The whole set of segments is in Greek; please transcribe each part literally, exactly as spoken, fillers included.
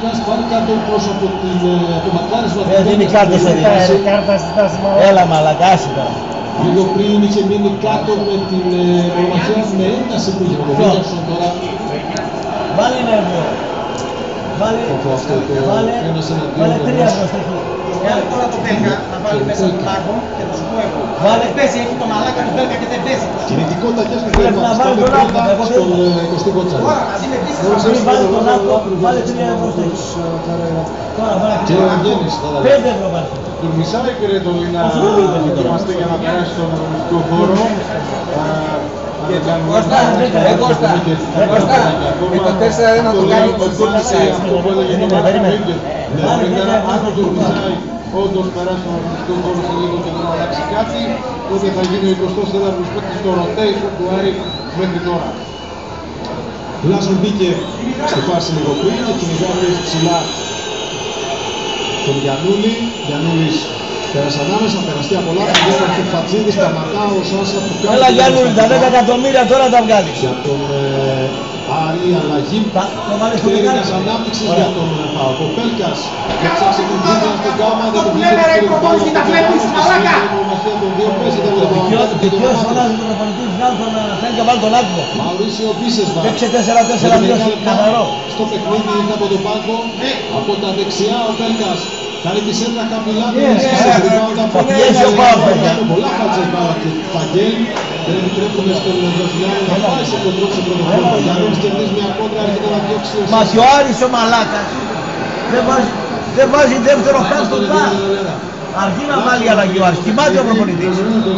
Πέλκας πάρει κάτω προς από το μακάρισμα του Δεν είναι κάτω σε διάση. Έλα μαλακάσει τώρα. Λίγο πριν είχε μείνει κάτω με την προμαχία με ένταση που είχε προβίασον τώρα. Βάλε νεύρο. Βάλε, βάλε, βάλε τρία προσταχή. Βάλε τώρα το Πέλκα να βάλει μέσα στον πάγκο και θα σου πω εγώ. Βάλε πέσει, έχει το μαλάκα του Πέλκα και δεν πέσει. Κινητικότητα και στο θέμα. Να βάλει τον άκρο, στον εικοστή κότσαρη. Τώρα μαζί με πίσεις. Μην βάλει τον άκρο, βάλε τρία προσταχή. Τώρα βάλε πέντε ευρώ πάρει. Τουρμισάει πήρε το να ετοιμαστεί για να περάσει στον αγωνιστικό χώρο. Κώστα, ρε Κώστα, ρε Κώστα, με το τέσσερα ένα το κάνει το Τουρμισάει. Αυτό που έλεγε το Μαρκοβίντιο. Αν το Τουρμισάει όντως περάσει στον αγωνιστικό χώρο σε λίγο και να αλλάξει κάτι, τότε θα γίνει ο εικοστός τέταρτος παίκτης στο rotation του Άρη μέχρι τώρα. Λάσον μπήκε στη φάση λίγο πριν και κυνηγάει ψηλά τον Γιαννούλη. Γιαννούλης πέρασε ανάμεσα, περαστεί από λάθος, δεν έχει Φατζίδη, σταματά ο Σάσα που κάνει... Έλα Γιάννουλη, τα δέκα εκατομμύρια τώρα τα βγάλεις. Για τον ε, Άρη αλλαγή και Έλληνας ανάπτυξης για τον ΠΑΟΚ. Ο Πέλκας και ψάξει την δίπλα στον Κάμα, δεν τον βλέπε ρε προπόνηση, τα βλέπεις μαλάκα. Και ποιος φωνάζει τον προπονητή, βγάλει τον Πέλκα, βάλει τον άκρο. Μαουρίσιο Μπίσεσβα. Παίξε τέσσερα τέσσερα δύο καθαρό. Στο παιχνίδι είναι από τον πάγκο, από τα δεξιά ο Πέλκας. Κάνει τη σέντρα χαμηλά, θα πιέσει ο Πάοκ. Πολλά χάτσα η μπάλα του Παγγέλ. Δεν επιτρέπουν στον Βραζιλιάνο να πάει σε κοντρό σε πρώτο χρόνο. Γιάννης κερδίζει μια κόντρα, έρχεται να διώξει ο Σάσα. Μα και ο Άρης ο μαλάκας δεν βάζει δεύτερο χάρ στον Τάρ. Αρκεί να βάλει αλλαγή ο Άρης. Κοιμάται ο προπονητής.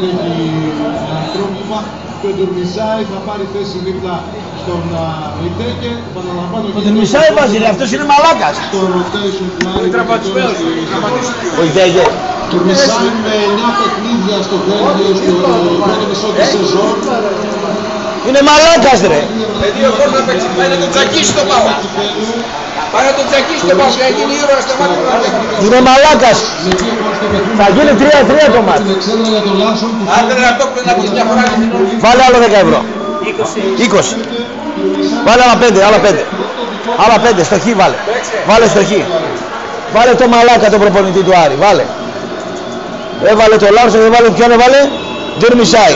Το Τουρμισάι θα πάρει θέση δίπλα στον Λιτέκε. Το Τουρμισάι βάζει, αυτός είναι μαλάκας. Το rotation του Άρη. Ο Λιτέκε. Τουρμισάι με εννιά παιχνίδια στο Βέλγιο στο πρώτο μισό της σεζόν. Είναι μαλάκας ρε. Παιδί ο Κόρς να παίξει, πάει να τον τσακίσει το Πάοκ. Πάει να τον τσακίσει το Πάοκ, να γίνει ήρωας στο μάτι του Άρη. Είναι μαλάκας. Θα γίνει τρία τρία το μάτι. Άντε να το πει να πεις μια φορά και την όλη. Βάλε άλλο δέκα ευρώ. είκοσι. Βάλε άλλα πέντε, άλλα πέντε. Άλλα πέντε, στο χ βάλε. Βάλε στο χ. Βάλε το μαλάκα τον προπονητή του Άρη, βάλε. Έβαλε το Λάρσον, έβαλε ποιον έβαλε. Τουρμισάι.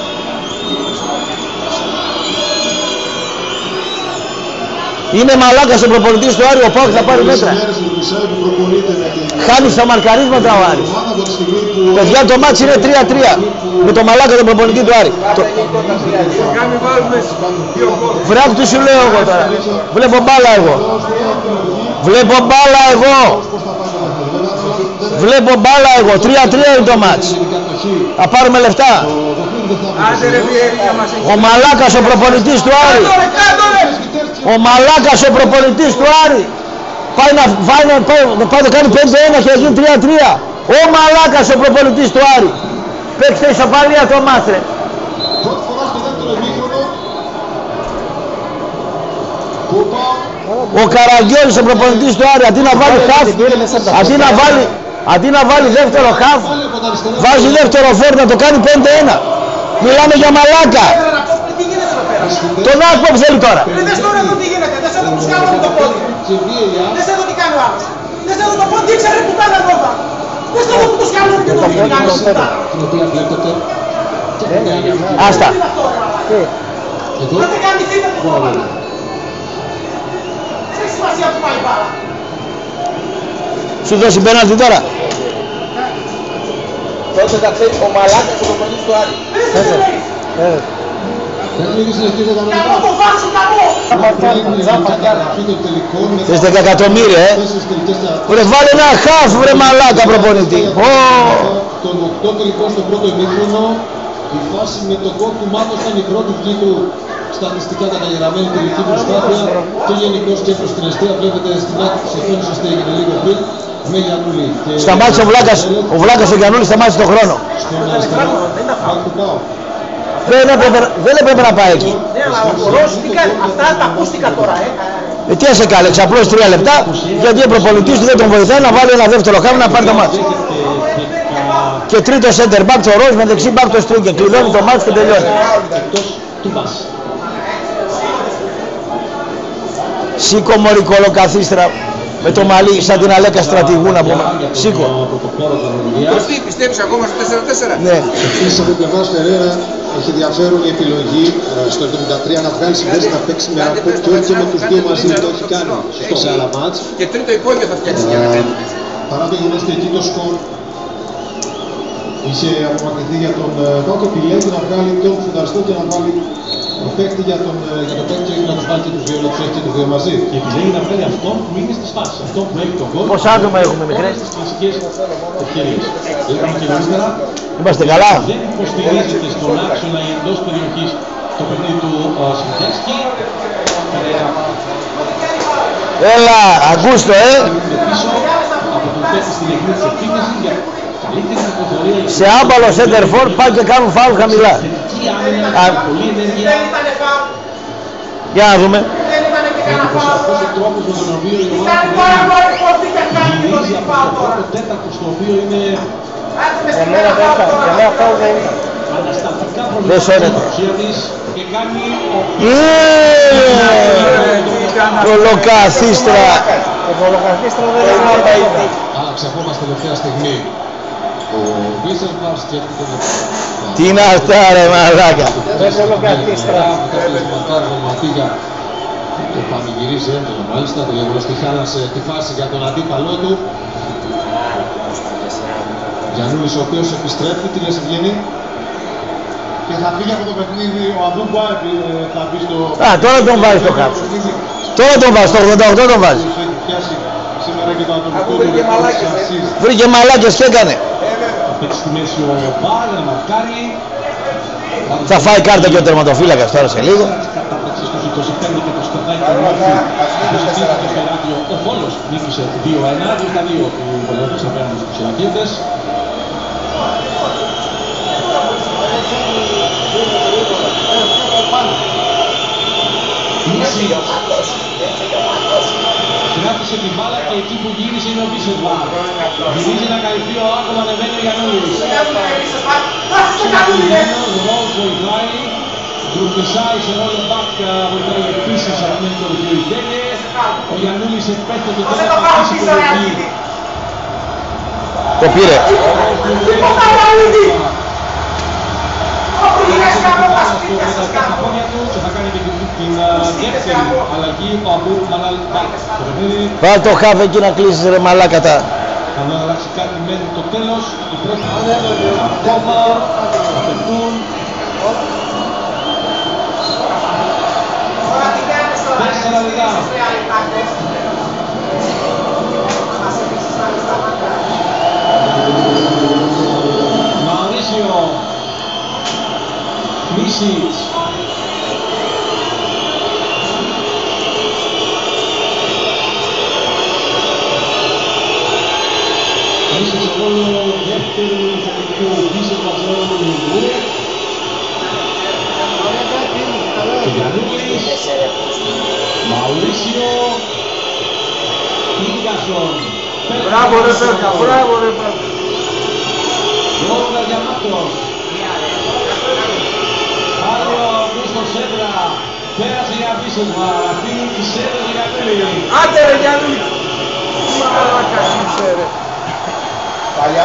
Είναι μαλάκας ο προπονητής του Άρη, ο Πάοκ θα πάρει μέτρα. Χάνει στα μαρκαρίσματα ο Άρης. Παιδιά το μάτσι είναι τρία τρία με το μαλάκα τον προπονητή του Άρη. Βράκ του σου λέω εγώ τώρα. Βλέπω μπάλα εγώ. Βλέπω μπάλα εγώ. Βλέπω μπάλα εγώ. τρία τρία είναι το μάτσι. Θα πάρουμε λεφτά. Ο μαλάκας ο προπονητής του Άρη. Ο μαλάκας ο προπονητής του Άρη. Πάει να, πάει να, πάει, πάει να κάνει πέντε ένα και να γίνει τρία τρία. Ο μαλάκας ο προπονητής του Άρη. Παίξτε ισοπαλία το μάτρε. Ο Καραγιώλης ο προπονητής του Άρη αντί να βάλει χαφ, αντί να βάλει, αντί να βάλει δεύτερο χαφ, βάζει δεύτερο φόρ να το κάνει πέντε ένα. Μιλάμε για μαλάκα. Τον άκπο που θέλει τώρα. Δες τώρα εδώ τι γίνεται, δες εδώ που σκάλω με το πόδι. Δες εδώ τι κάνει ο άλλος. Δες εδώ το πόδι, δείξε ρε πουτάνα νόβα. Δες εδώ που το σκάλω και το τι κάνει σωστά. Άστα. Δεν κάνει θύματα το κόμματα. Δεν έχει σημασία που πάει πάρα. Σου δώσει πέναλτι τώρα. Τότε θα ξέρει ο μαλάκας ο προπονητής του Άρη. Καμώ το βάζω καμώ! Θες δέκα εκατομμύρια ε! Βρε βάλε ένα χαφ βρε μαλάκα προπονητή! Τον οκτώ τελικό στο πρώτο ημίχρονο η φάση με τον γκολ του Μάτος ήταν η πρώτη δική του στατιστικά καταγεγραμμένη τελική προσπάθεια και γενικώς και προς την αιστεία βλέπετε στην άκρη της οθόνης ώστε έγινε λίγο πριν με Γιαννούλη. Σταμάτησε ο Βλάκας, ο Βλάκας ο Γιαννούλης σταμάτησε τον χρόνο. Στον αριστερό μπακ του ΠΑΟΚ. Δεν έπρεπε, δεν έπρεπε να πάει εκεί. Ναι, αλλά ο Χορός, τι κάνει, αυτά τα ακούστηκα τώρα, ε. Ε, τι σε κάλε, ξαπλώσει τρία λεπτά, γιατί ο προπονητής του δεν τον βοηθάει να βάλει ένα δεύτερο χάμι να πάρει το μάτι. Και τρίτο center back το Ροζ με δεξί back το Στρίκ και κλειδώνει το μάτι και τελειώνει. Σήκω μωρή κολοκαθίστρα. Με το μαλλί σαν την Αλέκα στρατηγού να πούμε. Σήκω. Τι πιστεύεις ακόμα στο τέσσερα τέσσερα? Ναι. Επίσης από πλευράς Φερέρα έχει ενδιαφέρον η επιλογή στο εβδομήντα τρία να βγάλει συνδέσει να παίξει με Ραπό και όχι και με τους δύο μαζί. Το έχει κάνει σε άλλα μάτς. Και τρίτο υπόγειο θα φτιάξει για να κάνει. Παρά το γεγονός ότι εκεί το σκορ είχε απομακρυνθεί για τον Βάκο, επιλέγει να βγάλει τον φουνταριστό και να βάλει τον παίκτη για τον, για τον παίκτη και να τους βάλει και τους δύο, να τους έχει και τους δύο μαζί. Και επιλέγει να βγάλει αυτόν που είναι στις φάσεις, αυτόν που έχει τον γκολ. Πόσα άτομα έχουμε μικρές? Στις κλασικές ευκαιρίες. Είπαμε και νωρίτερα, Είμαστε καλά. δεν υποστηρίζεται στον άξονα εντός περιοχής το παιχνίδι του Σιντέσκι. Έλα, ακούς το, ε. Πίσω από τον παίκτη στην αιχμή της επίθεσης για καλύτερη κυκλοφορία. Σε άμπαλο σέντερφορ πάνε και κάνουν φάουλ χαμηλά. Θετική άμυνα, Α, πολλή ενέργεια. Δεν ήταν φάουλ. Για να δούμε. Δεν ήταν και κανένα φάουλ. Αυτός ο τρόπος με τον οποίο η Ήταν ομάδα πάρα πολύ κοντή και κάνει το γυρίζει από φάουλ το τώρα. πρώτο τέταρτο στο οποίο είναι Άντε με σήμερα φάουλ τώρα. αναστατικά Δεν σώνεται. προβλήματα ουσία της και κάνει Κολοκαθίστρα. Άλλαξε ακόμα στη τελευταία στιγμή. Ο Βίσελ Πάρς σκέφτηκε να... Τι είναι αυτά ρε μαλάκα. Δεν κολοκαθίστρα. Κάποιος μαρκάρει τον Ματίγια. Το πανηγυρίζει έντονο μάλιστα. Το γεγονός ότι χάλασε τη φάση για τον αντίπαλό του. Γιαννούλης ο οποίος επιστρέφει. Τι λες Ευγένη? Και θα φύγει από το παιχνίδι ο Αδούμπα, θα μπει στο... Α, τώρα τον βάζει στο κάψο. Τώρα τον βάζει, το ογδόντα οκτώ τον βάζει. Έχει πιάσει σήμερα και το ατομικό Αφού του βρήκε ρεκόρ μαλάκες, της ε. assist. Βρήκε μαλάκες και έκανε. θα παίξει στη μέση ο Μπάρ να μαρκάρει. Θα φάει κάρτα και ο τερματοφύλακας τώρα σε λίγο. Κατάπτυξη στους είκοσι πέντε και το σκορδάκι του Μόρφη. Επισκεφτεί το Φεράτιο. Ο Βόλος νίκησε δύο ένα, δύο στα δύο του Βολεύτες απέναντι στους Ηρακλήδες. Κράτησε την μπάλα και εκεί που γύρισε είναι ο Βίσελβαρ. Γυρίζει να καλυφθεί ο Άκο, ανεβαίνει ο Γιαννούλης. Συγκρατημένος, Ρόλς βοηθάει. Ντουρκεσάη σε ρόλο μπακ βοηθάει επίσης αναμένει το Διοϊτέλε. Ο Γιαννούλης επέστρεψε και δεν θα πατήσει το Διοϊτέλε. Το πήρε. Στα πόδια του και θα κάνει και την δεύτερη αλλαγή ο Αμπού Μαλάλ Μπακ. Το παιχνίδι Βάλ το χάβε εκεί να κλείσεις ρε μαλάκα τα. θα να αλλάξει κάτι μέχρι το τέλος. Η πρώτη ακόμα θα παιχτούν τέσσερα λεπτά. Μαουρίσιο Μίσιτς Μίσιτς σε ρόλο δεύτερου θετικού Μίσιτς σε ρόλο του Λιβού και Γιαννούλης Μαουρίσιο Ίγκασον. Μπράβο ρε Πέρκα, μπράβο ρε Πέρκα. Γιώργα Γιαμάτος. Πάλι ο Αυγούστος Σέντρα. Πέρασε για Βίσελβαρ. Αφήνει τη Σέντρα για Γιαννούλη. Άντε ρε Γιαννούλη. Τι μαλάκα είσαι ρε. Παλιά.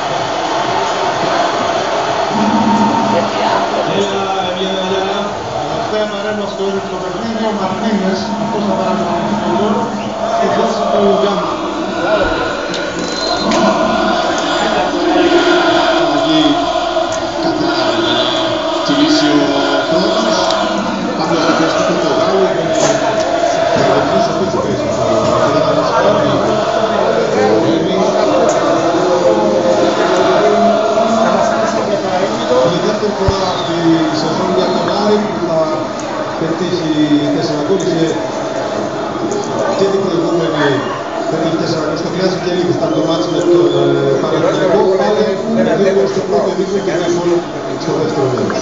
Έλα, Ευγένεια. Τελευταία μαρένα στο ίδιο το παιχνίδι, ο Μαρτίνες, αυτός θα παρακολουθεί τον ρόλο και δώσει το Γκάμα. Αλλαγή κατά κυλήσει ο χρόνος. Πάντως θα πιαστεί το Πορτογάλο. Θα δεχτείς αυτό που παίζει. Θα θα μας πάρει ο Έμι. Είναι η δεύτερη φορά στη σεζόν για τον Άρη που θα πετύχει τέσσερα γκολ. Είχε και την προηγούμενη πετύχει τέσσερα γκολ. Στο χρειάζεται και λίγο. Ήταν το μάτσι με τον Παναθηναϊκό. Πάλι δύο γκολ στο πρώτο ημίχρονο και δύο γκολ στο δεύτερο μέρος.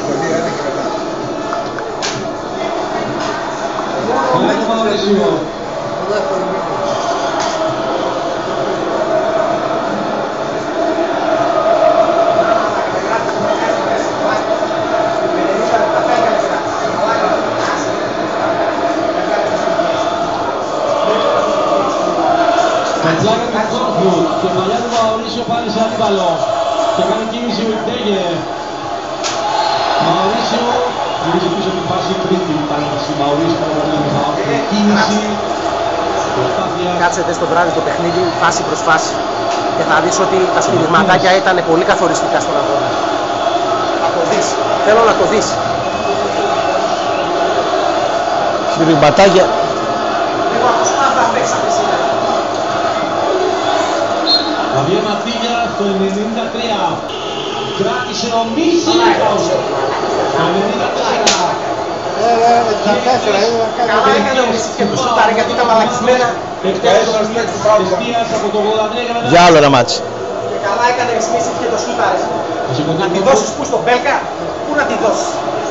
Φάει το Μαουρίσιο. Κατζάκα του Κόρφου, κεφαλιά του Μαουρίσιο πάλι σε αντίπαλο και κάνει κίνηση ο Ιντέγε. Μαουρίσιο γυρίζει πίσω την φάση πριν την παρέμβαση. Μαουρίσιο με κίνηση. Κάτσετε στο βράδυ το παιχνίδι, φάση προς φάση, και θα δεις ότι τα στηριγματάκια ήταν πολύ καθοριστικά στον αγώνα. Θα το δεις, θέλω να το δεις. Στηριγματάκια. Λίγο αποσπάθα παίξαμε σήμερα. Βαβιέ Ματίγια στο ενενήντα τρία. Κράτησε ο Μίσιλος. Το ενενήντα τέσσερα. Καλά έκανε ο Μίσης και το σούταρε γιατί ήταν μαλακισμένα. Για άλλο ένα μάτσι. Και καλά έκανε ο Μίσης και το σούταρε. Να τη δώσεις πού στον Μπέλκα, πού να τη δώσεις.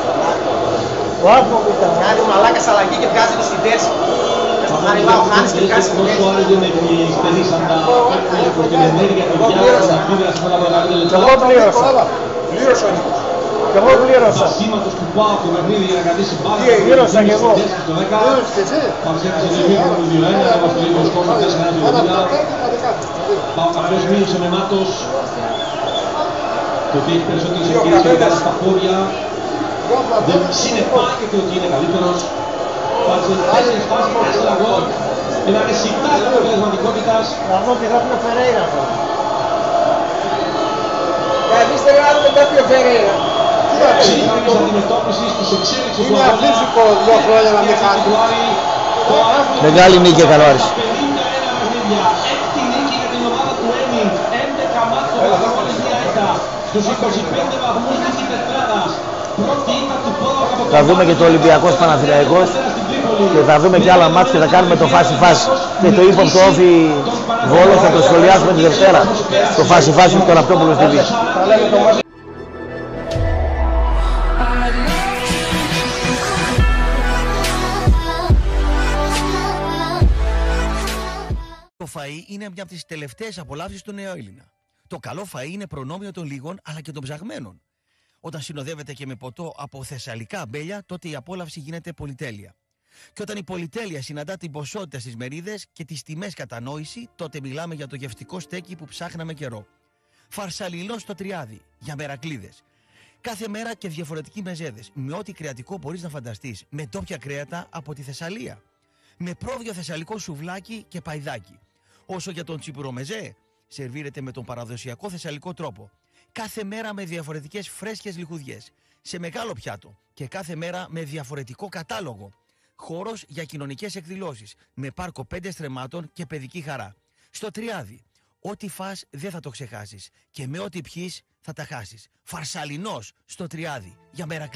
Κάνει ο μαλάκας αλλαγή και βγάζει το στην τέρση. Στο Χαριλάο χάνεις και βγάζει το τέρση. Εγώ πλήρωσα. Πλήρωσε ο Νίκος. Και εγώ πλήρωσα. Σήματος του ΠΑΟΚ το παιχνίδι για να κρατήσει μπάλα. Πλήρωσα κι εγώ. Πλήρωσες και εσύ. Παρουσιάζει το μήνυμα του δύο ένα, είμαστε λίγο σκόρ τέσσερα ένα δύο. ΠΑΟΚ αυτός μείωσε με Μάτος. Το ότι έχει περισσότερες ευκαιρίες και βγάζει στα πόδια. Δεν συνεπάγεται ότι είναι καλύτερος. Βάζει τέσσερις φάσεις, τέσσερα γκολ. Ένα ρεσιτάλ αποτελεσματικότητας. Να δω τι θα πει ο Φερέιρα αυτό. Εμείς δεν κάνουμε κάποιο Φερέιρα. Σύγχρονης αντιμετώπισης της εξέλιξης του Είναι αφύσικο δύο χρόνια να μην χάνει. Μεγάλη νίκη έκανε ο Άρης. πενήντα ένα παιχνίδια. Έκτη νίκη για την ομάδα του Ένινγκ. έντεκα μάτς χωρίς μία ήττα. Στους είκοσι πέντε βαθμούς της τετράδας. Πρώτη ήττα του ΠΑΟΚ από το Θα δούμε και το Ολυμπιακός Παναθηναϊκός και θα δούμε και άλλα μάτς και θα κάνουμε το φάση φάση. Και το ύποπτο όφι Βόλο θα το σχολιάσουμε τη Δευτέρα. Το φάση φάση του Ραπτόπουλου τι βι. Το φαΐ είναι μια από τις τελευταίες απολαύσεις του νέου Έλληνα. Το καλό φαΐ είναι προνόμιο των λίγων αλλά και των ψαγμένων. Όταν συνοδεύεται και με ποτό από θεσσαλικά αμπέλια, τότε η απόλαυση γίνεται πολυτέλεια. Και όταν η πολυτέλεια συναντά την ποσότητα στις μερίδες και τις τιμές κατανόηση, τότε μιλάμε για το γευστικό στέκι που ψάχναμε καιρό. Φαρσαλινό στο Τριάδι, για μερακλίδες. Κάθε μέρα και διαφορετικοί μεζέδες, με ό,τι κρεατικό μπορείς να φανταστείς, με ντόπια κρέατα από τη Θεσσαλία. Με πρόβιο θεσσαλικό σουβλάκι και παϊδάκι. Όσο για τον τσιπουρομεζέ, σερβίρεται με τον παραδοσιακό θεσσαλικό τρόπο. Κάθε μέρα με διαφορετικές φρέσκες λιχουδιές, σε μεγάλο πιάτο και κάθε μέρα με διαφορετικό κατάλογο. Χώρος για κοινωνικές εκδηλώσεις, με πάρκο πέντε στρεμμάτων και παιδική χαρά. Στο Τριάδι, ό,τι φας δεν θα το ξεχάσεις και με ό,τι πιείς θα τα χάσεις. Φαρσαλινός στο Τριάδι, για μέρα.